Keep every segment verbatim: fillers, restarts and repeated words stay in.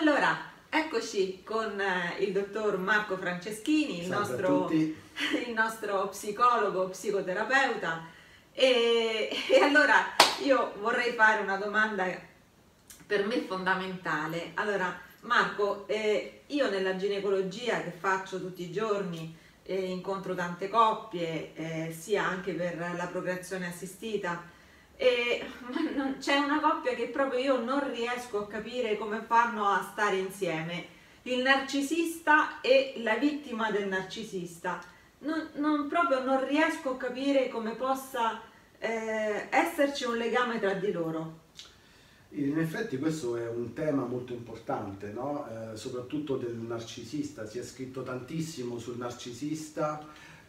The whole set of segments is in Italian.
Allora, eccoci con eh, il dottor Marco Franceschini, il nostro, il nostro psicologo, psicoterapeuta. E, e allora io vorrei fare una domanda per me fondamentale. Allora, Marco, eh, io nella ginecologia che faccio tutti i giorni, eh, incontro tante coppie, eh, sia anche per la procreazione assistita. E c'è una coppia che proprio io non riesco a capire come fanno a stare insieme, il narcisista e la vittima del narcisista. Non, non proprio non riesco a capire come possa eh, esserci un legame tra di loro. In effetti questo è un tema molto importante, no? Eh, soprattutto del narcisista. Si è scritto tantissimo sul narcisista,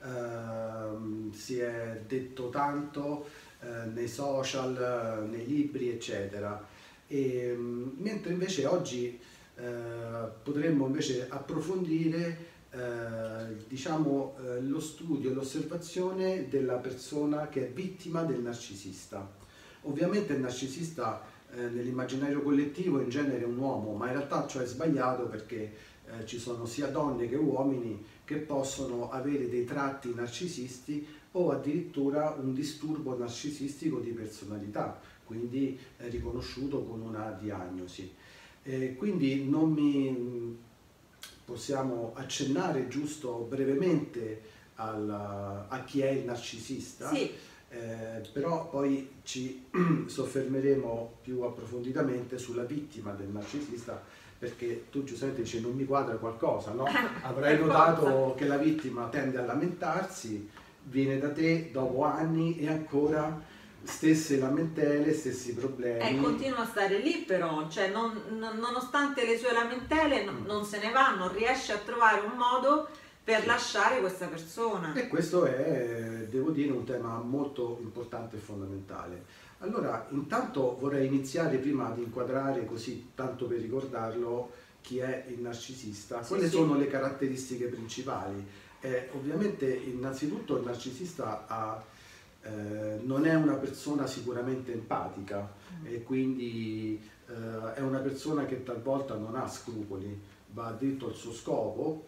ehm, si è detto tanto eh, nei social, nei libri, eccetera. E, mentre invece oggi eh, potremmo invece approfondire eh, diciamo, eh, lo studio e l'osservazione della persona che è vittima del narcisista. Ovviamente il narcisista Eh, nell'immaginario collettivo in genere è un uomo, ma in realtà ciò è sbagliato perché eh, ci sono sia donne che uomini che possono avere dei tratti narcisisti o addirittura un disturbo narcisistico di personalità, quindi è riconosciuto con una diagnosi. Eh, quindi non mi possiamo accennare giusto brevemente al, a chi è il narcisista. Sì. Eh, però poi ci soffermeremo più approfonditamente sulla vittima del narcisista, perché tu giustamente dici non mi quadra qualcosa, no? Avrai notato che la vittima tende a lamentarsi, viene da te dopo anni e ancora stesse lamentele, stessi problemi. E continua a stare lì però, cioè non, non, nonostante le sue lamentele non, Mm. non se ne va, non riesce a trovare un modo per Sì. lasciare questa persona. E questo è, devo dire, un tema molto importante e fondamentale. Allora, intanto vorrei iniziare prima di inquadrare, così tanto per ricordarlo, chi è il narcisista. Sì, Quali sì. sono le caratteristiche principali? Eh, ovviamente, innanzitutto, il narcisista ha, eh, non è una persona sicuramente empatica Mm. e quindi eh, è una persona che talvolta non ha scrupoli, va dritto al suo scopo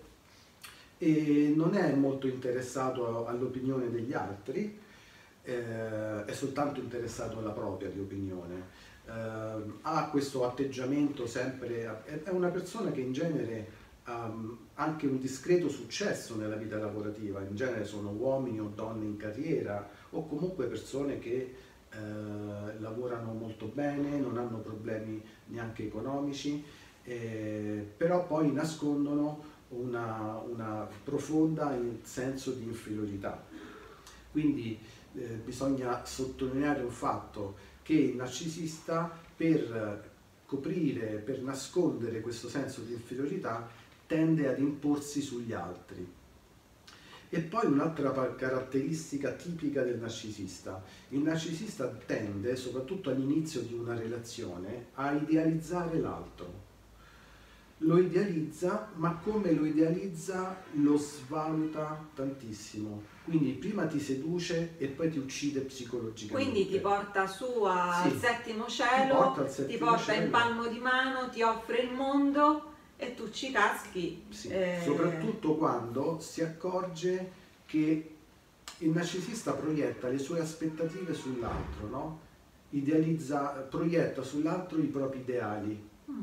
e non è molto interessato all'opinione degli altri, eh, è soltanto interessato alla propria di opinione. Eh, ha questo atteggiamento sempre, è una persona che in genere ha anche un discreto successo nella vita lavorativa, in genere sono uomini o donne in carriera o comunque persone che eh, lavorano molto bene, non hanno problemi neanche economici, eh, però poi nascondono Una, una profonda senso di inferiorità. Quindi eh, bisogna sottolineare un fatto, che il narcisista per coprire, per nascondere questo senso di inferiorità tende ad imporsi sugli altri. E poi un'altra caratteristica tipica del narcisista: il narcisista tende, soprattutto all'inizio di una relazione, a idealizzare l'altro. Lo idealizza, ma come lo idealizza lo svaluta tantissimo. Quindi prima ti seduce e poi ti uccide psicologicamente. Quindi ti porta su al Sì, settimo ti cielo, porta al ti settimo porta cielo. in palmo di mano, ti offre il mondo e tu ci caschi. Sì, eh, soprattutto quando si accorge che il narcisista proietta le sue aspettative sull'altro, no? Idealizza, proietta sull'altro i propri ideali. mm.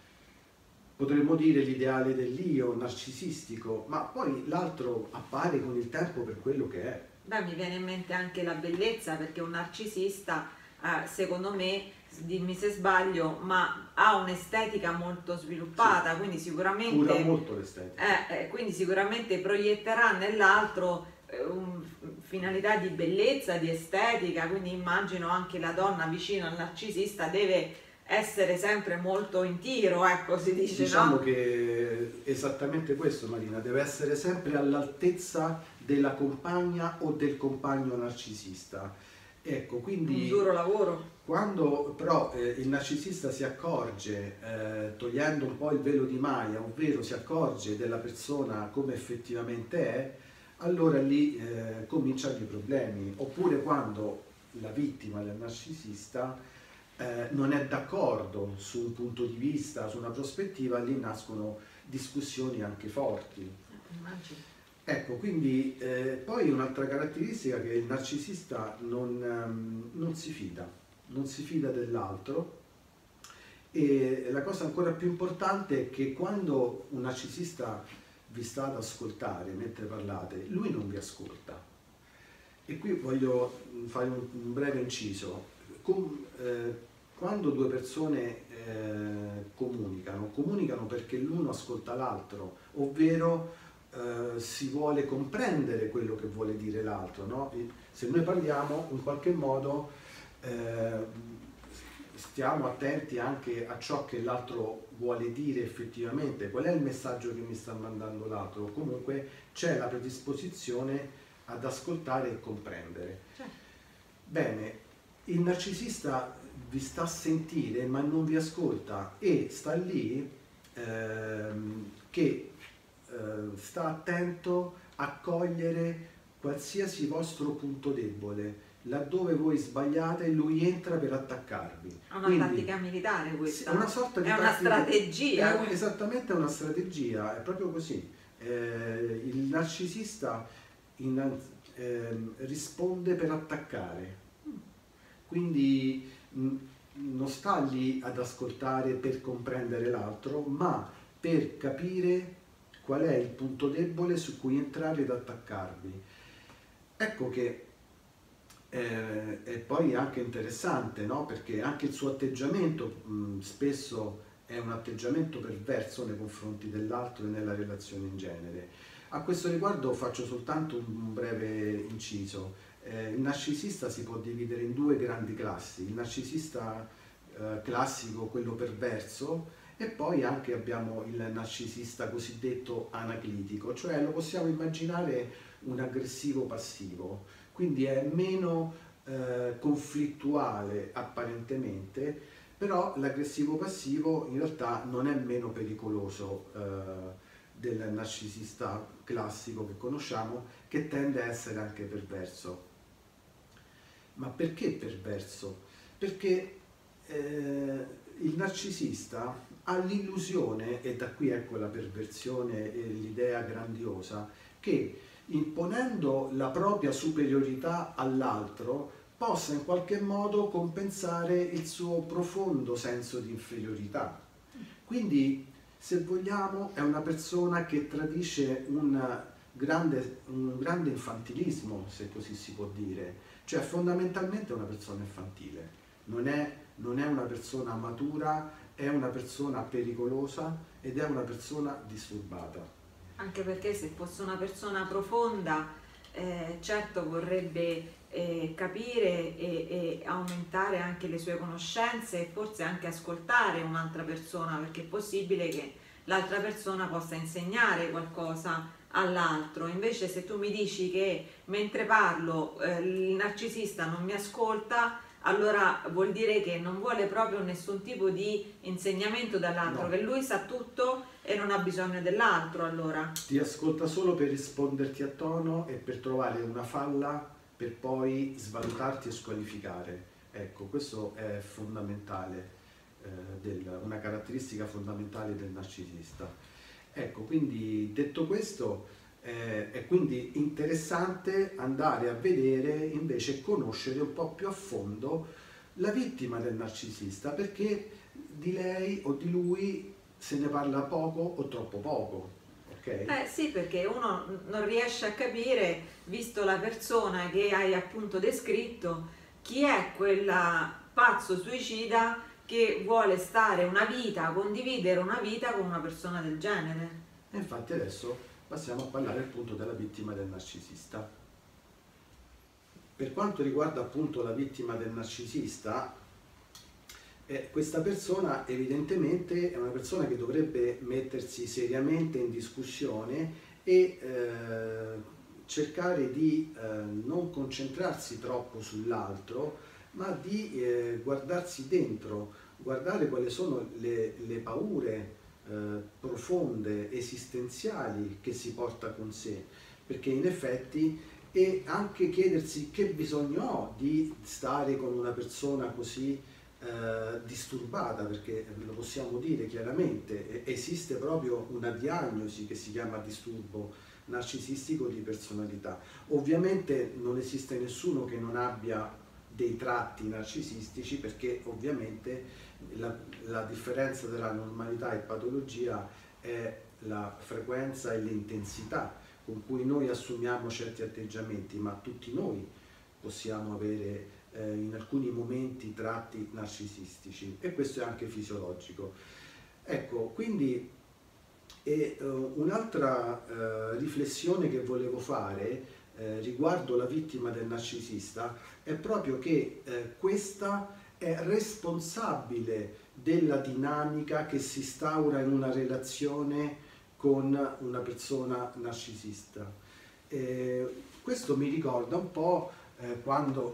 Potremmo dire l'ideale dell'io narcisistico, ma poi l'altro appare con il tempo per quello che è. Beh, mi viene in mente anche la bellezza, perché un narcisista, eh, secondo me, dimmi se sbaglio, ma ha un'estetica molto sviluppata, Sì. quindi sicuramente, Cura molto l'estetica. eh, eh, quindi sicuramente proietterà nell'altro eh, un, finalità di bellezza, di estetica, quindi immagino anche la donna vicino al narcisista deve essere sempre molto in tiro, ecco, si dice, Diciamo no? che esattamente questo, Marina, deve essere sempre all'altezza della compagna o del compagno narcisista. Ecco, quindi Un duro lavoro. quando però eh, il narcisista si accorge, eh, togliendo un po' il velo di Maya, ovvero si accorge della persona come effettivamente è, allora lì eh, cominciano i problemi. Oppure quando la vittima del narcisista eh, non è d'accordo su un punto di vista, su una prospettiva, lì nascono discussioni anche forti. Immagino. Ecco, quindi eh, poi un'altra caratteristica è che il narcisista non, um, non si fida, non si fida dell'altro, e la cosa ancora più importante è che quando un narcisista vi sta ad ascoltare mentre parlate, lui non vi ascolta. E qui voglio fare un, un breve inciso. Com, eh, quando due persone eh, comunicano, comunicano perché l'uno ascolta l'altro, ovvero Uh, si vuole comprendere quello che vuole dire l'altro, no? Se noi parliamo, in qualche modo eh, stiamo attenti anche a ciò che l'altro vuole dire effettivamente, qual è il messaggio che mi sta mandando l'altro. Comunque c'è la predisposizione ad ascoltare e comprendere. Certo. Bene, il narcisista vi sta a sentire ma non vi ascolta, e sta lì ehm, che sta attento a cogliere qualsiasi vostro punto debole. Laddove voi sbagliate, lui entra per attaccarvi. È una Quindi, tattica militare questa. È una sorta di è una tattica, strategia. È, esattamente una strategia, è proprio così. Eh, il narcisista in, eh, risponde per attaccare. Quindi mh, non sta lì ad ascoltare per comprendere l'altro, ma per capire qual è il punto debole su cui entrare ed attaccarvi. Ecco che eh, è poi anche interessante, no? Perché anche il suo atteggiamento mh, spesso è un atteggiamento perverso nei confronti dell'altro e nella relazione in genere. A questo riguardo faccio soltanto un breve inciso. Eh, il narcisista si può dividere in due grandi classi: il narcisista eh, classico, quello perverso, e poi anche abbiamo il narcisista cosiddetto anaclitico, cioè lo possiamo immaginare un aggressivo passivo, quindi è meno eh, conflittuale apparentemente, però l'aggressivo passivo in realtà non è meno pericoloso eh, del narcisista classico che conosciamo, che tende a essere anche perverso. Ma perché perverso? Perché eh, il narcisista ha l'illusione, e da qui ecco la perversione e l'idea grandiosa, che imponendo la propria superiorità all'altro possa in qualche modo compensare il suo profondo senso di inferiorità. Quindi, se vogliamo, è una persona che tradisce un grande, un grande infantilismo, se così si può dire, cioè fondamentalmente è una persona infantile, non è, non è una persona matura, è una persona pericolosa ed è una persona disturbata. Anche perché se fosse una persona profonda, eh, certo vorrebbe eh, capire e, e aumentare anche le sue conoscenze e forse anche ascoltare un'altra persona, perché è possibile che l'altra persona possa insegnare qualcosa all'altro. Invece se tu mi dici che mentre parlo eh, il narcisista non mi ascolta, allora vuol dire che non vuole proprio nessun tipo di insegnamento dall'altro, no. Che lui sa tutto e non ha bisogno dell'altro. Allora ti ascolta solo per risponderti a tono e per trovare una falla per poi svalutarti e squalificare. Ecco, questo è fondamentale, eh, del, una caratteristica fondamentale del narcisista. Ecco, quindi detto questo, Eh, è quindi interessante andare a vedere, invece conoscere un po' più a fondo la vittima del narcisista, perché di lei o di lui se ne parla poco o troppo poco. Okay? Eh sì, perché uno non riesce a capire, visto la persona che hai appunto descritto, chi è quella pazzo suicida che vuole stare una vita, condividere una vita con una persona del genere. E infatti adesso passiamo a parlare appunto della vittima del narcisista. Per quanto riguarda appunto la vittima del narcisista, eh, questa persona evidentemente è una persona che dovrebbe mettersi seriamente in discussione e eh, cercare di eh, non concentrarsi troppo sull'altro, ma di eh, guardarsi dentro, guardare quali sono le, le paure Eh, profonde, esistenziali che si porta con sé, perché in effetti, e anche chiedersi che bisogno ho di stare con una persona così eh, disturbata, perché lo possiamo dire chiaramente, esiste proprio una diagnosi che si chiama disturbo narcisistico di personalità. Ovviamente non esiste nessuno che non abbia dei tratti narcisistici, perché ovviamente la, la differenza tra normalità e patologia è la frequenza e l'intensità con cui noi assumiamo certi atteggiamenti, ma tutti noi possiamo avere eh, in alcuni momenti tratti narcisistici, e questo è anche fisiologico. Ecco, quindi e, uh, un'altra uh, riflessione che volevo fare eh, riguardo la vittima del narcisista è proprio che eh, questa è responsabile della dinamica che si instaura in una relazione con una persona narcisista. Eh, questo mi ricorda un po' eh, quando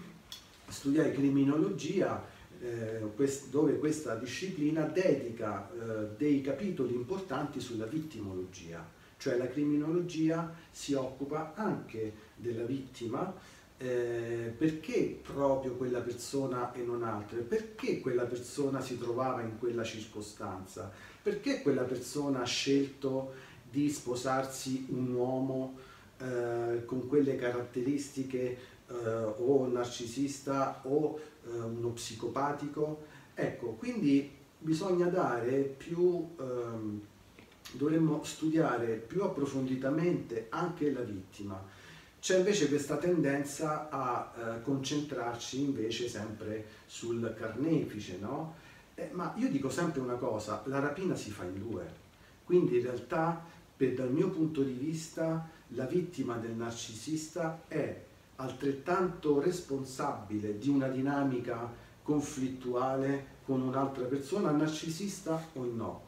studiai criminologia, eh, quest dove questa disciplina dedica eh, dei capitoli importanti sulla vittimologia, cioè la criminologia si occupa anche della vittima, eh, perché proprio quella persona e non altre, perché quella persona si trovava in quella circostanza, perché quella persona ha scelto di sposarsi un uomo eh, con quelle caratteristiche, eh, o narcisista o eh, uno psicopatico. Ecco, quindi bisogna dare più, ehm, dovremmo studiare più approfonditamente anche la vittima. C'è invece questa tendenza a eh, concentrarci invece sempre sul carnefice, no? Eh, ma io dico sempre una cosa, la rapina si fa in due, quindi in realtà per, dal mio punto di vista la vittima del narcisista è altrettanto responsabile di una dinamica conflittuale con un'altra persona, narcisista o no.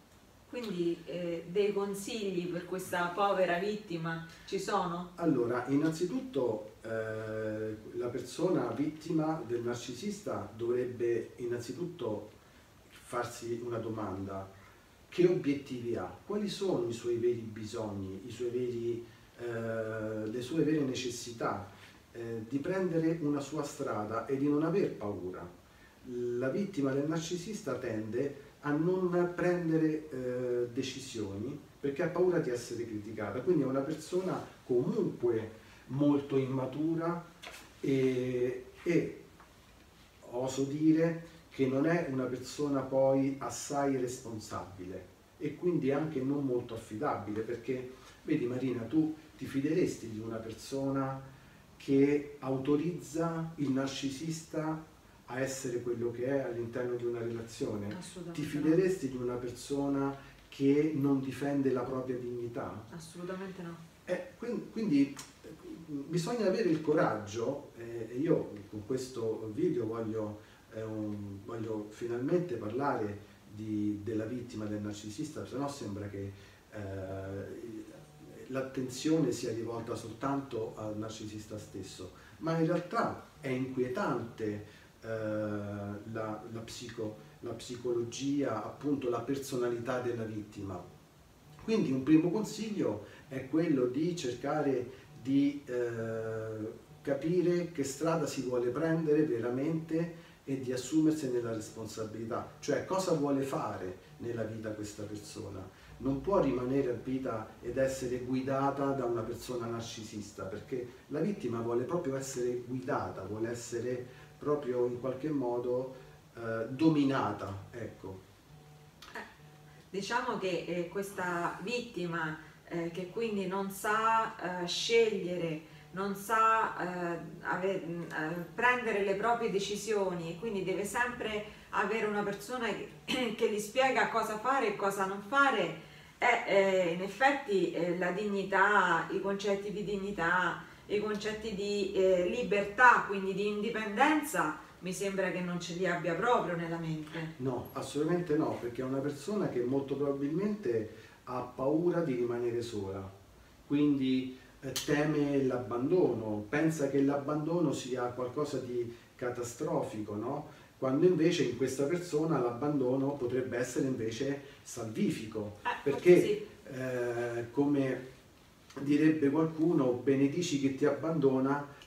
Quindi eh, dei consigli per questa povera vittima ci sono? Allora, innanzitutto eh, la persona vittima del narcisista dovrebbe innanzitutto farsi una domanda: che obiettivi ha? Quali sono i suoi veri bisogni, i suoi veri, eh, le sue vere necessità? Eh, di prendere una sua strada e di non aver paura. La vittima del narcisista tende a non prendere eh, decisioni perché ha paura di essere criticata, quindi è una persona comunque molto immatura e, e oso dire che non è una persona poi assai responsabile e quindi anche non molto affidabile, perché vedi Marina, tu ti fideresti di una persona che autorizza il narcisista a essere quello che è all'interno di una relazione? Ti fideresti no. di una persona che non difende la propria dignità? Assolutamente no. Eh, quindi, quindi bisogna avere il coraggio, e eh, io con questo video voglio, eh, un, voglio finalmente parlare di, della vittima del narcisista, se no sembra che eh, l'attenzione sia rivolta soltanto al narcisista stesso, ma in realtà è inquietante eh, la, la, psico, la psicologia, appunto la personalità della vittima. Quindi un primo consiglio è quello di cercare di eh, capire che strada si vuole prendere veramente e di assumersene la responsabilità, cioè cosa vuole fare nella vita questa persona. Non può rimanere a vita ed essere guidata da una persona narcisista, perché la vittima vuole proprio essere guidata, vuole essere proprio in qualche modo eh, dominata, ecco. Eh, diciamo che eh, questa vittima eh, che quindi non sa eh, scegliere, non sa eh, ave, eh, prendere le proprie decisioni e quindi deve sempre avere una persona che, che gli spiega cosa fare e cosa non fare, è eh, in effetti eh, la dignità, i concetti di dignità, i concetti di eh, libertà, quindi di indipendenza, mi sembra che non ce li abbia proprio nella mente. No, assolutamente no, perché è una persona che molto probabilmente ha paura di rimanere sola, quindi eh, teme l'abbandono, pensa che l'abbandono sia qualcosa di catastrofico, no? Quando invece in questa persona l'abbandono potrebbe essere invece salvifico, eh, perché sì. eh, come direbbe qualcuno, benedici chi ti abbandona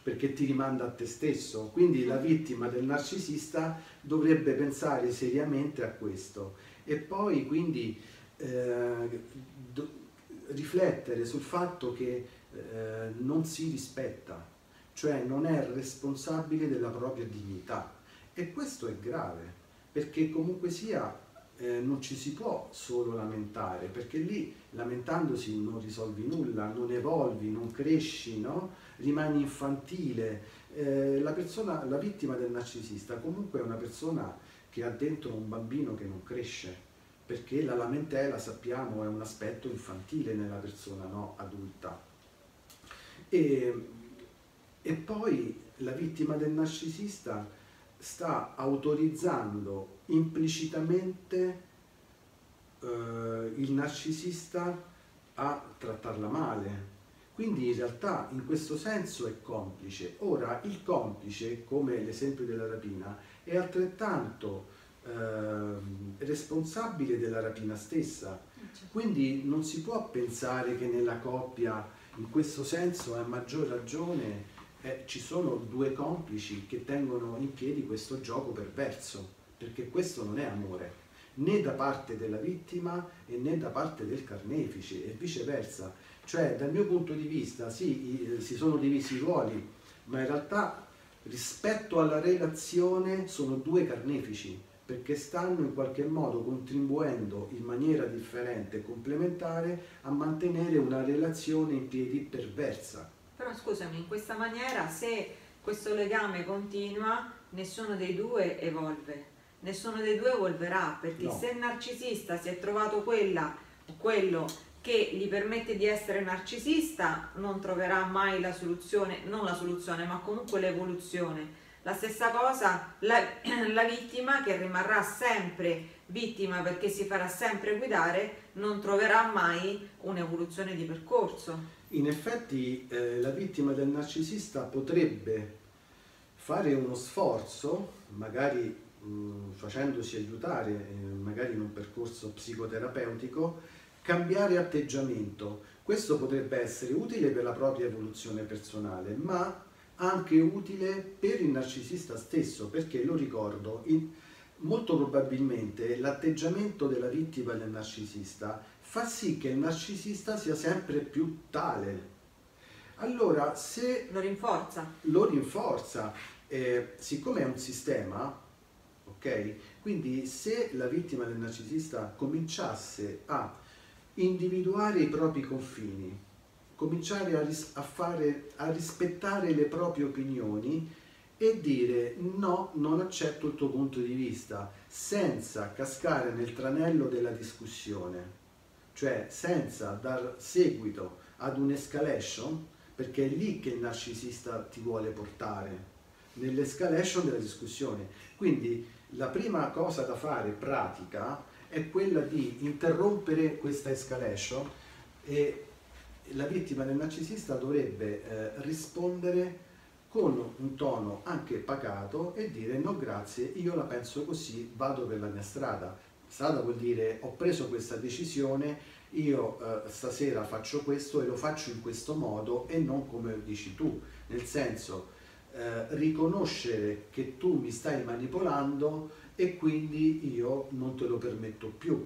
perché ti rimanda a te stesso. Quindi la vittima del narcisista dovrebbe pensare seriamente a questo e poi quindi eh, do, riflettere sul fatto che eh, non si rispetta, cioè non è responsabile della propria dignità, e questo è grave, perché comunque sia eh, non ci si può solo lamentare, perché lì lamentandosi non risolvi nulla, non evolvi, non cresci, no? Rimani infantile. Eh, la persona, la vittima del narcisista comunque è una persona che ha dentro un bambino che non cresce, perché la lamentela, sappiamo, è un aspetto infantile nella persona, no? Adulta. E, e poi la vittima del narcisista sta autorizzando implicitamente eh, il narcisista a trattarla male. Quindi in realtà in questo senso è complice. Ora il complice, come l'esempio della rapina, è altrettanto eh, responsabile della rapina stessa. Quindi non si può pensare che nella coppia, in questo senso, a maggior ragione, eh, ci sono due complici che tengono in piedi questo gioco perverso, perché questo non è amore, né da parte della vittima e né da parte del carnefice, e viceversa. Cioè, dal mio punto di vista, sì, si sono divisi i ruoli, ma in realtà rispetto alla relazione sono due carnefici, perché stanno in qualche modo contribuendo in maniera differente e complementare a mantenere una relazione in piedi perversa. Però scusami, in questa maniera, se questo legame continua, nessuno dei due evolve, nessuno dei due evolverà, perché No. se il narcisista si è trovato quella o quello che gli permette di essere narcisista, non troverà mai la soluzione, non la soluzione, ma comunque l'evoluzione. La stessa cosa la, la vittima, che rimarrà sempre vittima perché si farà sempre guidare, non troverà mai un'evoluzione di percorso. In effetti eh, la vittima del narcisista potrebbe fare uno sforzo, magari mh, facendosi aiutare, eh, magari in un percorso psicoterapeutico, cambiare atteggiamento. Questo potrebbe essere utile per la propria evoluzione personale, ma anche utile per il narcisista stesso, perché lo ricordo, in, molto probabilmente l'atteggiamento della vittima del narcisista fa sì che il narcisista sia sempre più tale. Allora, se lo rinforza, lo rinforza, eh, siccome è un sistema, ok? Quindi se la vittima del narcisista cominciasse a individuare i propri confini, cominciare a, ris- a, fare, a rispettare le proprie opinioni e dire no, non accetto il tuo punto di vista, senza cascare nel tranello della discussione, cioè senza dar seguito ad un'escalation, perché è lì che il narcisista ti vuole portare, nell'escalation della discussione. Quindi la prima cosa da fare, pratica, è quella di interrompere questa escalation, e la vittima del narcisista dovrebbe eh, rispondere con un tono anche pacato e dire no grazie, io la penso così, vado per la mia strada. Strada vuol dire ho preso questa decisione, io eh, stasera faccio questo e lo faccio in questo modo e non come dici tu, nel senso eh, riconoscere che tu mi stai manipolando e quindi io non te lo permetto più.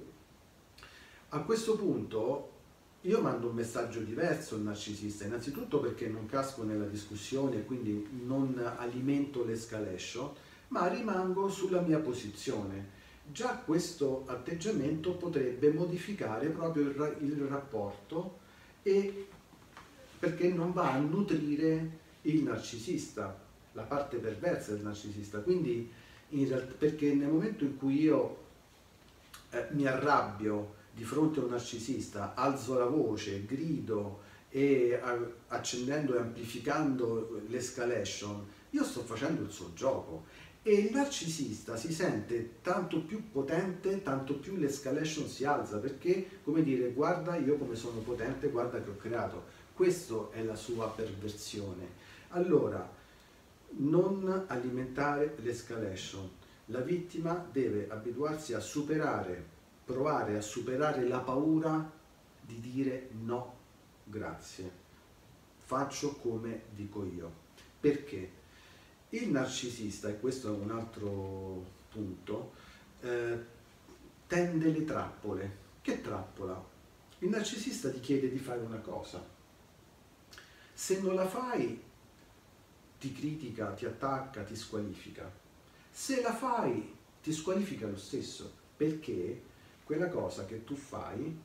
A questo punto io mando un messaggio diverso al narcisista, innanzitutto perché non casco nella discussione e quindi non alimento l'escalation, ma rimango sulla mia posizione. Già questo atteggiamento potrebbe modificare proprio il, ra- il rapporto, e perché non va a nutrire il narcisista, la parte perversa del narcisista. Quindi in realtà, perché nel momento in cui io eh, mi arrabbio di fronte a un narcisista, alzo la voce, grido e a, accendendo e amplificando l'escalation, io sto facendo il suo gioco, e il narcisista si sente tanto più potente, tanto più l'escalation si alza, perché, come dire, guarda io come sono potente, guarda che ho creato. Questa è la sua perversione. Allora, non alimentare l'escalation. La vittima deve abituarsi a superare, provare a superare la paura di dire no, grazie, faccio come dico io. Perché? Il narcisista, e questo è un altro punto, eh, tende le trappole. Che trappola? Il narcisista ti chiede di fare una cosa. Se non la fai, ti critica, ti attacca, ti squalifica. Se la fai, ti squalifica lo stesso, perché quella cosa che tu fai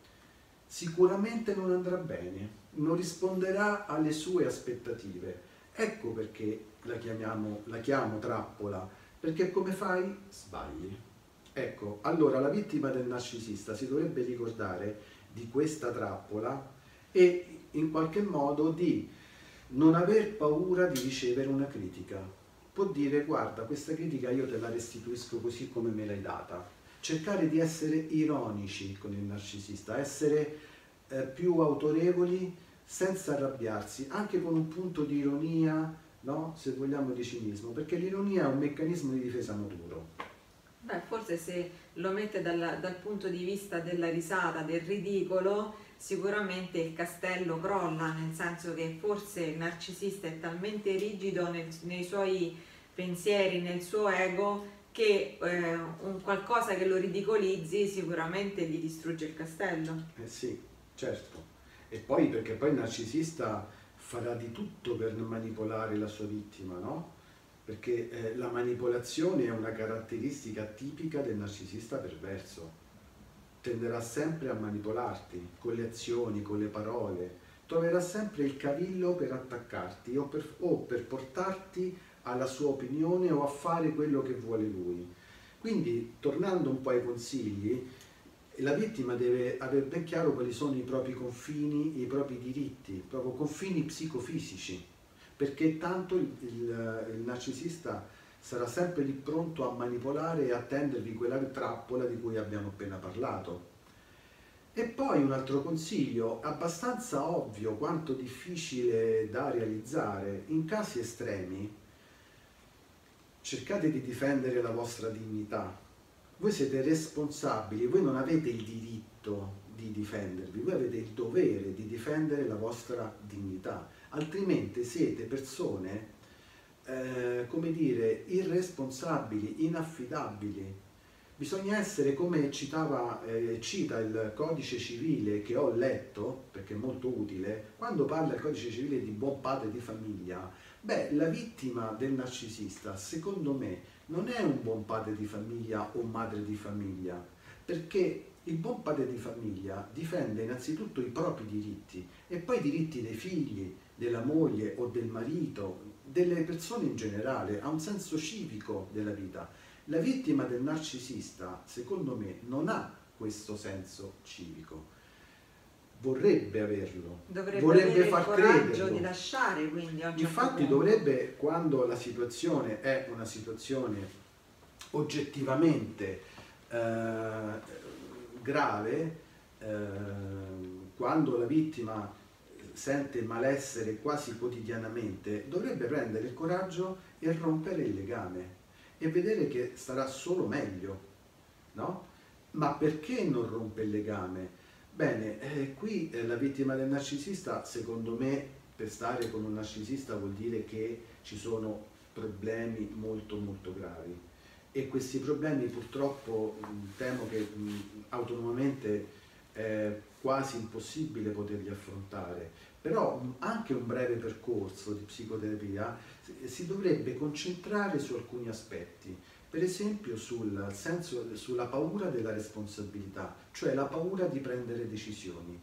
sicuramente non andrà bene, non risponderà alle sue aspettative. Ecco perché la chiamiamo, la chiamo trappola, perché come fai? Sbagli. Ecco, allora la vittima del narcisista si dovrebbe ricordare di questa trappola e in qualche modo di non aver paura di ricevere una critica. Può dire: guarda, questa critica io te la restituisco così come me l'hai data. Cercare di essere ironici con il narcisista, essere eh, più autorevoli senza arrabbiarsi, anche con un punto di ironia, no? Se vogliamo, di cinismo, perché l'ironia è un meccanismo di difesa maturo. Beh, forse se lo mette dal, dal punto di vista della risata, del ridicolo, sicuramente il castello crolla, nel senso che forse il narcisista è talmente rigido nel, nei suoi pensieri, nel suo ego, che eh, un qualcosa che lo ridicolizzi sicuramente gli distrugge il castello. Eh sì, certo. E poi perché poi il narcisista farà di tutto per manipolare la sua vittima, no? Perché eh, la manipolazione è una caratteristica tipica del narcisista perverso. Tenderà sempre a manipolarti con le azioni, con le parole, troverà sempre il cavillo per attaccarti o per, o per portarti alla sua opinione o a fare quello che vuole lui. Quindi, tornando un po' ai consigli, la vittima deve avere ben chiaro quali sono i propri confini, i propri diritti, proprio confini psicofisici, perché tanto il, il, il narcisista sarà sempre lì pronto a manipolare e a tendervi quella trappola di cui abbiamo appena parlato. E poi un altro consiglio, abbastanza ovvio quanto difficile da realizzare: in casi estremi cercate di difendere la vostra dignità. Voi siete responsabili, voi non avete il diritto di difendervi, voi avete il dovere di difendere la vostra dignità, altrimenti siete persone, eh, come dire, irresponsabili, inaffidabili. Bisogna essere, come citava, eh, cita il codice civile che ho letto, perché è molto utile, quando parla il codice civile di buon padre di famiglia. Beh, la vittima del narcisista, secondo me, non è un buon padre di famiglia o madre di famiglia, perché il buon padre di famiglia difende innanzitutto i propri diritti e poi i diritti dei figli, della moglie o del marito, delle persone in generale, ha un senso civico della vita. La vittima del narcisista, secondo me, non ha questo senso civico. Vorrebbe averlo, dovrebbe vorrebbe avere far il coraggio crederlo. di lasciare, quindi a un certo Infatti punto. dovrebbe, quando la situazione è una situazione oggettivamente eh, grave, eh, quando la vittima sente malessere quasi quotidianamente, dovrebbe prendere il coraggio e rompere il legame e vedere che starà solo meglio, no? Ma perché non rompe il legame? Bene, eh, qui eh, la vittima del narcisista, secondo me, per stare con un narcisista vuol dire che ci sono problemi molto molto gravi e questi problemi purtroppo mh, temo che mh, autonomamente è quasi impossibile poterli affrontare, però mh, anche un breve percorso di psicoterapia si, si dovrebbe concentrare su alcuni aspetti. Per esempio sul senso, sulla paura della responsabilità, cioè la paura di prendere decisioni.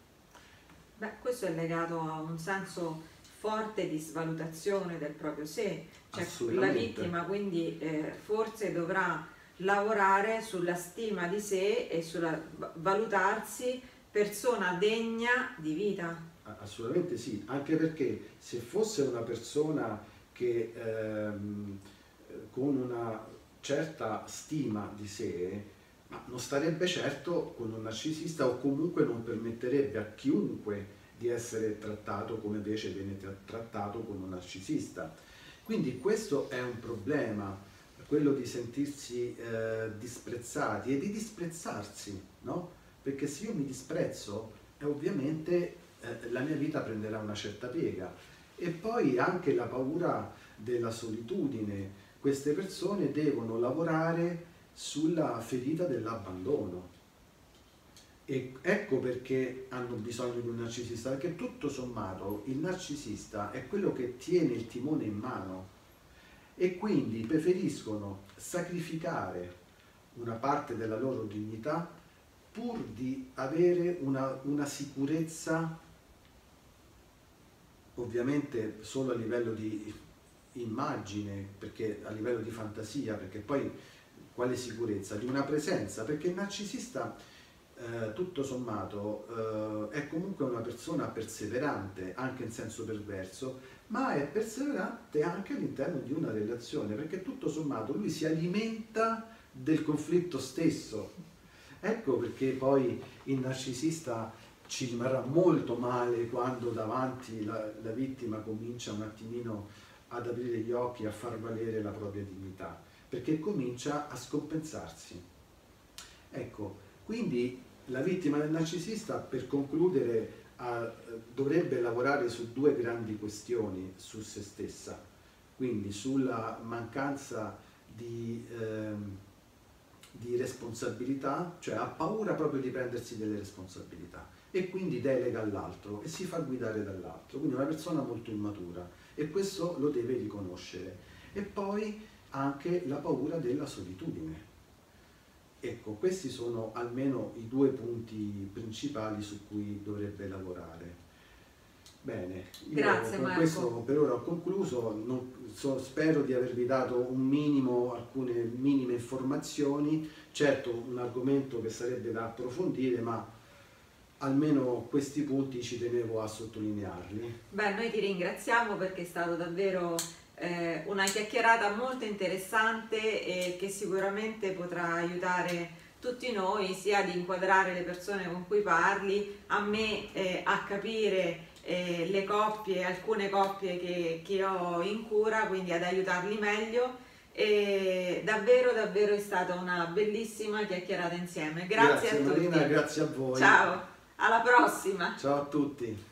Beh, questo è legato a un senso forte di svalutazione del proprio sé, cioè la vittima quindi eh, forse dovrà lavorare sulla stima di sé e sulla valutarsi persona degna di vita. Assolutamente sì, anche perché se fosse una persona che ehm, con una certa stima di sé, ma non starebbe certo con un narcisista o comunque non permetterebbe a chiunque di essere trattato come invece viene trattato con un narcisista. Quindi questo è un problema, quello di sentirsi eh, disprezzati e di disprezzarsi, no? Perché se io mi disprezzo, eh, ovviamente eh, la mia vita prenderà una certa piega E poi anche la paura della solitudine. Queste persone devono lavorare sulla ferita dell'abbandono. E ecco perché hanno bisogno di un narcisista, perché tutto sommato il narcisista è quello che tiene il timone in mano e quindi preferiscono sacrificare una parte della loro dignità pur di avere una, una sicurezza, ovviamente solo a livello di immagine, perché a livello di fantasia, perché poi quale sicurezza? Di una presenza, perché il narcisista eh, tutto sommato eh, è comunque una persona perseverante, anche in senso perverso, ma è perseverante anche all'interno di una relazione, perché tutto sommato lui si alimenta del conflitto stesso. Ecco perché poi il narcisista ci rimarrà molto male quando davanti la, la vittima comincia un attimino ad aprire gli occhi, a far valere la propria dignità, perché comincia a scompensarsi. Ecco, quindi la vittima del narcisista, per concludere, a, dovrebbe lavorare su due grandi questioni su se stessa, quindi sulla mancanza di, ehm, di responsabilità, cioè ha paura proprio di prendersi delle responsabilità e quindi delega all'altro e si fa guidare dall'altro, quindi è una persona molto immatura e questo lo deve riconoscere. E poi anche la paura della solitudine. Ecco, questi sono almeno i due punti principali su cui dovrebbe lavorare. Bene, io Grazie, con Marco. questo per ora ho concluso, non, so, spero di avervi dato un minimo, alcune minime informazioni, certo un argomento che sarebbe da approfondire, ma almeno questi punti ci tenevo a sottolinearli. Beh, noi ti ringraziamo perché è stato davvero eh, una chiacchierata molto interessante e che sicuramente potrà aiutare tutti noi sia ad inquadrare le persone con cui parli, a me eh, a capire eh, le coppie, alcune coppie che, che ho in cura, quindi ad aiutarli meglio. E davvero davvero è stata una bellissima chiacchierata insieme. Grazie, grazie a Marina, tutti. grazie a voi. Ciao, alla prossima. Ciao a tutti.